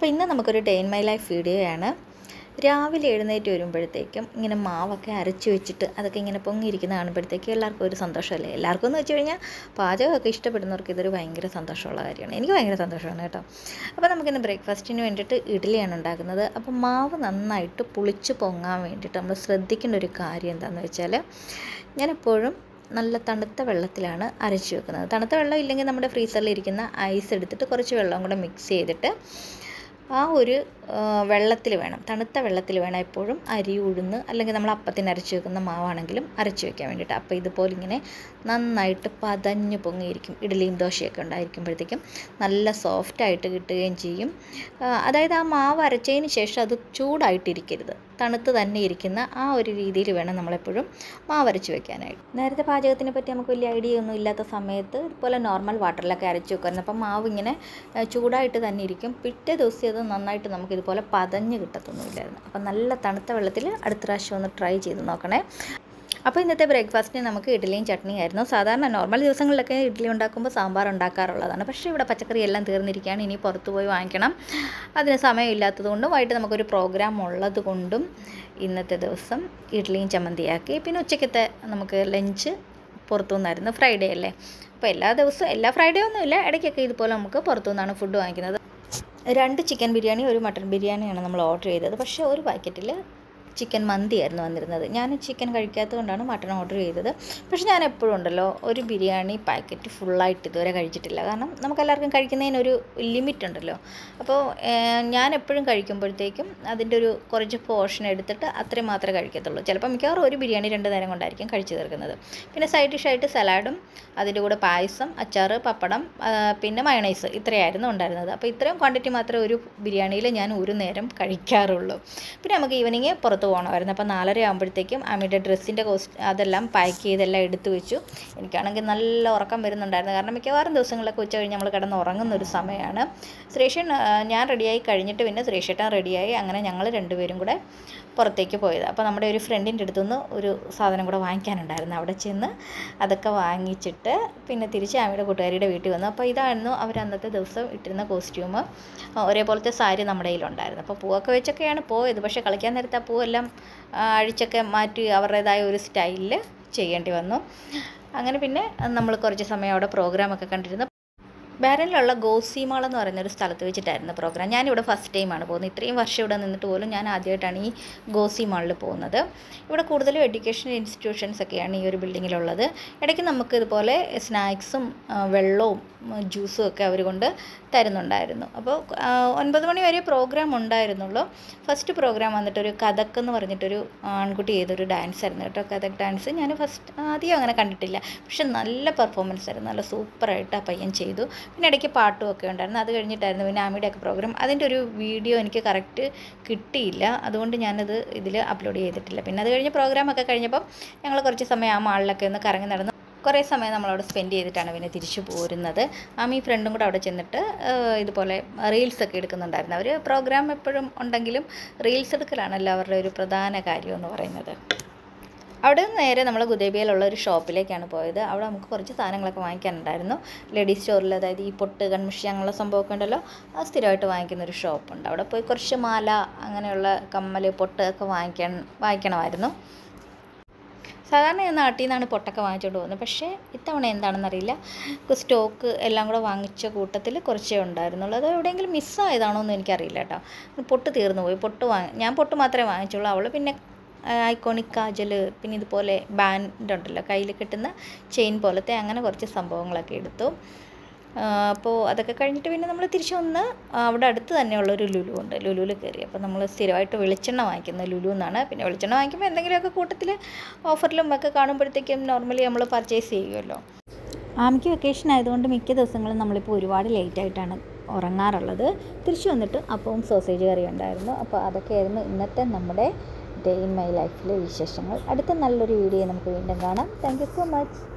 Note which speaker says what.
Speaker 1: അപ്പോൾ ഇന്ന് നമുക്കൊരു ഡേ ഇൻ മൈ ലൈഫ് വീഡിയോയാണ്. രാവിലെ എഴുന്നേറ്റ് വരുമ്പോഴത്തേക്കും ഇങ്ങനെ മാവൊക്കെ അരച്ച് വെച്ചിട്ട് അതൊക്കെ ഇങ്ങനെ പൊങ്ങിയിരിക്കുന്ന കാണുമ്പോഴത്തേക്കും എല്ലാവർക്കും ഒരു സന്തോഷമല്ലേ. എല്ലാവർക്കും എന്ന് വെച്ച് കഴിഞ്ഞാൽ പാചകമൊക്കെ ഇഷ്ടപ്പെടുന്നവർക്ക് ഇതൊരു ഭയങ്കര സന്തോഷമുള്ള കാര്യമാണ്. എനിക്ക് ഭയങ്കര സന്തോഷമാണ് കേട്ടോ. അപ്പോൾ നമുക്കിന്ന് ബ്രേക്ക്ഫാസ്റ്റിന് വേണ്ടിയിട്ട് ഇഡ്ഡലിയാണ് ഉണ്ടാക്കുന്നത്. അപ്പോൾ മാവ് നന്നായിട്ട് പുളിച്ച് പൊങ്ങാൻ വേണ്ടിയിട്ട് നമ്മൾ ശ്രദ്ധിക്കേണ്ട ഒരു കാര്യം എന്താണെന്ന് വെച്ചാൽ, ഞാനെപ്പോഴും നല്ല തണുത്ത വെള്ളത്തിലാണ് അരച്ച് വെക്കുന്നത്. തണുത്ത വെള്ളം ഇല്ലെങ്കിൽ നമ്മുടെ ഫ്രീസറിലിരിക്കുന്ന ഐസ് എടുത്തിട്ട് കുറച്ച് വെള്ളം കൂടെ മിക്സ് ചെയ്തിട്ട് ആ ഒരു വെള്ളത്തിൽ വേണം, തണുത്ത വെള്ളത്തിൽ വേണം എപ്പോഴും അരി ഉഴുന്ന് അല്ലെങ്കിൽ നമ്മൾ അപ്പത്തിന് അരച്ച് വെക്കുന്ന മാവാണെങ്കിലും അരച്ച് വെക്കാൻ വേണ്ടിയിട്ട്. അപ്പോൾ ഇതുപോലെ ഇങ്ങനെ നന്നായിട്ട് പതഞ്ഞ് പൊങ്ങിയിരിക്കും. ഇഡ്ഡലിയും ദോശയൊക്കെ ഉണ്ടായിരിക്കുമ്പോഴത്തേക്കും നല്ല സോഫ്റ്റായിട്ട് കിട്ടുകയും ചെയ്യും. അതായത് ആ മാവ് അരച്ചതിന് ശേഷം അത് ചൂടായിട്ടിരിക്കരുത്, തണുത്ത് തന്നെ ഇരിക്കുന്ന ആ ഒരു രീതിയിൽ വേണം നമ്മളെപ്പോഴും മാവ് അരച്ച് വെക്കാനായിട്ട്. നേരത്തെ പാചകത്തിനെ പറ്റി നമുക്ക് വലിയ ഐഡിയ ഒന്നും ഇല്ലാത്ത സമയത്ത് ഇതുപോലെ നോർമൽ വാട്ടറിലൊക്കെ അരച്ച് വെക്കുമായിരുന്നു. അപ്പം മാവ് ഇങ്ങനെ ചൂടായിട്ട് തന്നെ ഇരിക്കും. പിറ്റേ ദിവസം അത് നന്നായിട്ട് നമുക്ക് ഇതുപോലെ പതഞ്ഞ് കിട്ടത്തൊന്നുമില്ലായിരുന്നു. അപ്പം നല്ല തണുത്ത വെള്ളത്തിൽ അടുത്ത പ്രാവശ്യം ഒന്ന് ട്രൈ ചെയ്ത് നോക്കണേ. അപ്പോൾ ഇന്നത്തെ ബ്രേക്ക്ഫാസ്റ്റിന് നമുക്ക് ഇഡ്ഡലിയും ചട്നിയും ആയിരുന്നു. സാധാരണ നോർമൽ ദിവസങ്ങളിലൊക്കെ ഇഡ്ഡലി ഉണ്ടാക്കുമ്പോൾ സാമ്പാർ ഉണ്ടാക്കാറുള്ളതാണ്. പക്ഷേ ഇവിടെ പച്ചക്കറി എല്ലാം തീർന്നിരിക്കുകയാണ്. ഇനി പുറത്ത് പോയി വാങ്ങിക്കണം. അതിന് സമയമില്ലാത്തതുകൊണ്ടും വൈകിട്ട് നമുക്കൊരു പ്രോഗ്രാം ഉള്ളത് കൊണ്ടും ഇന്നത്തെ ദിവസം ഇഡ്ഡലിയും ചമ്മന്തിയാക്കി. പിന്നെ ഉച്ചയ്ക്കത്തെ നമുക്ക് ലഞ്ച് പുറത്തുനിന്നായിരുന്നു. ഫ്രൈഡേ അല്ലേ, അപ്പോൾ എല്ലാ ദിവസവും എല്ലാ ഫ്രൈഡേ ഒന്നുമില്ല, ഇടയ്ക്കൊക്കെ ഇതുപോലെ നമുക്ക് പുറത്തുനിന്നാണ് ഫുഡ് വാങ്ങിക്കുന്നത്. 2 ചിക്കൻ ബിരിയാണി 1 മട്ടൺ ബിരിയാണിയാണ് നമ്മൾ ഓർഡർ ചെയ്തത്. പക്ഷേ ഒരു പാക്കറ്റിൽ ചിക്കൻ മന്തിയായിരുന്നു വന്നിരുന്നത്. ഞാൻ ചിക്കൻ കഴിക്കാത്തത് കൊണ്ടാണ് മട്ടൺ ഓർഡർ ചെയ്തത്. പക്ഷേ ഞാൻ എപ്പോഴും ഉണ്ടല്ലോ ഒരു ബിരിയാണി പാക്കറ്റ് ഫുള്ളായിട്ട് ഇതുവരെ കഴിച്ചിട്ടില്ല. കാരണം നമുക്കെല്ലാവർക്കും കഴിക്കുന്നതിനൊരു ലിമിറ്റ് ഉണ്ടല്ലോ. അപ്പോൾ ഞാൻ എപ്പോഴും കഴിക്കുമ്പോഴത്തേക്കും അതിൻ്റെ ഒരു കുറച്ച് പോർഷൻ എടുത്തിട്ട് അത്രയും മാത്രമേ കഴിക്കത്തുള്ളൂ. ചിലപ്പോൾ മിക്കവാറും ഒരു ബിരിയാണി 2 നേരം കൊണ്ടായിരിക്കും കഴിച്ചു തീർക്കുന്നത്. പിന്നെ സൈഡ് ഡിഷായിട്ട് സലാഡും അതിൻ്റെ കൂടെ പായസം, അച്ചാറ്, പപ്പടം, പിന്നെ മയണൈസ്, ഇത്രയായിരുന്നു ഉണ്ടായിരുന്നത്. അപ്പോൾ ഇത്രയും ക്വാണ്ടിറ്റി മാത്രമേ ഒരു ബിരിയാണിയിൽ ഞാൻ ഒരു നേരം കഴിക്കാറുള്ളൂ. പിന്നെ നമുക്ക് ഈവനിങ് പുറത്ത് പോകണമായിരുന്നു. അപ്പോൾ 4:30 ആകുമ്പോഴത്തേക്കും അമ്മയുടെ ഡ്രസ്സിൻ്റെ അതെല്ലാം പാക്ക് ചെയ്തെല്ലാം എടുത്തു വെച്ചു. എനിക്കാണെങ്കിൽ നല്ല ഉറക്കം വരുന്നുണ്ടായിരുന്നു. കാരണം മിക്കവാറും ദിവസങ്ങളിലൊക്കെ ഉച്ച കഴിഞ്ഞ് നമ്മൾ കിടന്ന് ഉറങ്ങുന്നൊരു സമയമാണ്. ശ്രീഷൻ ഞാൻ റെഡിയായി കഴിഞ്ഞിട്ട് പിന്നെ ശ്രീഷേട്ടൻ റെഡിയായി. അങ്ങനെ ഞങ്ങൾ 2 പേരും കൂടെ പുറത്തേക്ക് പോയത്. അപ്പോൾ നമ്മുടെ ഒരു ഫ്രണ്ടിൻ്റെ അടുത്തുനിന്ന് ഒരു സാധനം കൂടെ വാങ്ങിക്കാനുണ്ടായിരുന്നു. അവിടെ ചെന്ന് അതൊക്കെ വാങ്ങിച്ചിട്ട് പിന്നെ തിരിച്ച് അമ്മയുടെ കൂട്ടുകാരിയുടെ വീട്ടിൽ വന്നു. അപ്പോൾ ഇതായിരുന്നു അവർ അന്നത്തെ ദിവസം ഇട്ടിരുന്ന കോസ്റ്റ്യൂം. ഒരേപോലത്തെ സാരി നമ്മുടെ കയ്യിലുണ്ടായിരുന്നു. അപ്പോൾ പൂവൊക്കെ വെച്ചൊക്കെയാണ് പോയത്. പക്ഷേ കളിക്കാൻ നേരത്തെ ആ പൂവെല്ലാം അഴിച്ചൊക്കെ മാറ്റി അവരുടേതായ ഒരു സ്റ്റൈലിൽ ചെയ്യേണ്ടി വന്നു. അങ്ങനെ പിന്നെ നമ്മൾ കുറച്ച് സമയം അവിടെ പ്രോഗ്രാമൊക്കെ കണ്ടിരുന്നു. ബാരനിലുള്ള ഗോസിമാൾ എന്ന് പറയുന്നൊരു സ്ഥലത്ത് വെച്ചിട്ടായിരുന്നു പ്രോഗ്രാം. ഞാനിവിടെ ഫസ്റ്റ് ടൈമാണ് പോകുന്നത്. ഇത്രയും വർഷം ഇവിടെ നിന്നിട്ട് പോലും ഞാൻ ആദ്യമായിട്ടാണ് ഈ ഗോസിമാളിൽ പോകുന്നത്. ഇവിടെ കൂടുതലും എഡ്യൂക്കേഷണൽ ഇൻസ്റ്റിറ്റ്യൂഷൻസ് ഒക്കെയാണ് ഈ ഒരു ബിൽഡിങ്ങിലുള്ളത്. ഇടയ്ക്ക് നമുക്ക് ഇതുപോലെ സ്നാക്സും വെള്ളവും ജ്യൂസും ഒക്കെ അവർ കൊണ്ട് തരുന്നുണ്ടായിരുന്നു. അപ്പോൾ 9 മണി വരെ പ്രോഗ്രാം ഉണ്ടായിരുന്നുള്ളൂ. ഫസ്റ്റ് പ്രോഗ്രാം വന്നിട്ടൊരു കഥക് എന്ന് പറഞ്ഞിട്ടൊരു ആൺകുട്ടി ചെയ്തൊരു ഡാൻസ് ആയിരുന്നു കേട്ടോ. കഥക് ഡാൻസ് ഞാൻ ആദ്യം അങ്ങനെ കണ്ടിട്ടില്ല. പക്ഷെ നല്ല പെർഫോമൻസ് ആയിരുന്നു, നല്ല സൂപ്പറായിട്ട് ആ പയ്യൻ ചെയ്തു. പിന്നെ ഇടയ്ക്ക് പാട്ടും ഒക്കെ ഉണ്ടായിരുന്നു. അത് കഴിഞ്ഞിട്ടായിരുന്നു പിന്നെ ആമിയുടെയൊക്കെ പ്രോഗ്രാം. അതിൻ്റെ ഒരു വീഡിയോ എനിക്ക് കറക്റ്റ് കിട്ടിയില്ല, അതുകൊണ്ട് ഞാനത് ഇതിൽ അപ്ലോഡ് ചെയ്തിട്ടില്ല. പിന്നെ അത് കഴിഞ്ഞ് പ്രോഗ്രാമൊക്കെ കഴിഞ്ഞപ്പം ഞങ്ങൾ കുറച്ച് സമയം ആ മാളിലൊക്കെ ഒന്ന് കറങ്ങി നടന്നു. കുറേ സമയം നമ്മളവിടെ സ്പെൻഡ് ചെയ്തിട്ടാണ് പിന്നെ തിരിച്ചു പോരുന്നത്. ആമി ഫ്രണ്ടും കൂടെ അവിടെ ചെന്നിട്ട് ഇതുപോലെ റീൽസൊക്കെ എടുക്കുന്നുണ്ടായിരുന്നു. അവർ പ്രോഗ്രാം എപ്പോഴും ഉണ്ടെങ്കിലും റീൽസ് എടുക്കലാണല്ലോ അവരുടെ ഒരു പ്രധാന കാര്യം എന്ന് പറയുന്നത്. അവിടെ നിന്ന് നേരെ നമ്മൾ ഗുദേബിയയിലുള്ള ഒരു ഷോപ്പിലേക്കാണ് പോയത്. അവിടെ നമുക്ക് കുറച്ച് സാധനങ്ങളൊക്കെ വാങ്ങിക്കാനുണ്ടായിരുന്നു. ലേഡീസ് സ്റ്റോറിൽ, അതായത് ഈ പൊട്ട്, കൺമിഷി അങ്ങനെയുള്ള സംഭവമൊക്കെ ഉണ്ടല്ലോ, അത് സ്ഥിരമായിട്ട് വാങ്ങിക്കുന്നൊരു ഷോപ്പുണ്ട്. അവിടെ പോയി കുറച്ച് മാല, അങ്ങനെയുള്ള കമ്മൽ, പൊട്ട് ഒക്കെ വാങ്ങിക്കണമായിരുന്നു. സാധാരണ ഞാൻ നാട്ടിൽ നിന്നാണ് പൊട്ടൊക്കെ വാങ്ങിച്ചുകൊണ്ട് പോകുന്നത്. പക്ഷേ ഇത്തവണ എന്താണെന്നറിയില്ല, സ്റ്റോക്ക് എല്ലാം കൂടെ വാങ്ങിച്ച കൂട്ടത്തിൽ കുറച്ചേ ഉണ്ടായിരുന്നുള്ളൂ. അത് എവിടെയെങ്കിലും മിസ്സായതാണോ എന്ന് എനിക്കറിയില്ല കേട്ടോ. പൊട്ട് തീർന്നു പോയി. ഞാൻ പൊട്ട് മാത്രമേ വാങ്ങിച്ചുള്ളൂ. അവൾ പിന്നെ ഐക്കോണിക് കാജൽ, പിന്നെ ഇതുപോലെ ബാൻഡ് ഉണ്ടല്ലോ കയ്യിൽ കിട്ടുന്ന ചെയിൻ പോലത്തെ, അങ്ങനെ കുറച്ച് സംഭവങ്ങളൊക്കെ എടുത്തു. അപ്പോൾ അതൊക്കെ കഴിഞ്ഞിട്ട് പിന്നെ നമ്മൾ തിരിച്ചു വന്ന് അവിടെ അടുത്ത് തന്നെയുള്ളൊരു ലുലു ഉണ്ട്, ലുലുവിൽ കയറി. അപ്പോൾ നമ്മൾ സ്ഥിരമായിട്ട് വെളിച്ചെണ്ണ വാങ്ങിക്കുന്നത് ലുലു എന്നാണ്. പിന്നെ വെളിച്ചെണ്ണ വാങ്ങിക്കുമ്പോൾ എന്തെങ്കിലുമൊക്കെ കൂട്ടത്തിൽ ഓഫറിലും ഒക്കെ കാണുമ്പോഴത്തേക്കും നോർമലി നമ്മൾ പർച്ചേസ് ചെയ്യുമല്ലോ. ആമിക്ക് വെക്കേഷൻ ആയതുകൊണ്ട് മിക്ക ദിവസങ്ങളും നമ്മളിപ്പോൾ ഒരുപാട് ലേറ്റായിട്ടാണ് ഉറങ്ങാറുള്ളത്. തിരിച്ചു വന്നിട്ട് അപ്പവും സോസേജ് കറി ഉണ്ടായിരുന്നു. അപ്പോൾ അതൊക്കെയായിരുന്നു ഇന്നത്തെ നമ്മുടെ ഡേ ഇൻ മൈ ലൈഫിലെ വിശേഷങ്ങൾ. അടുത്ത നല്ലൊരു വീഡിയോ നമുക്ക് വീണ്ടും കാണാം. Thank you so much.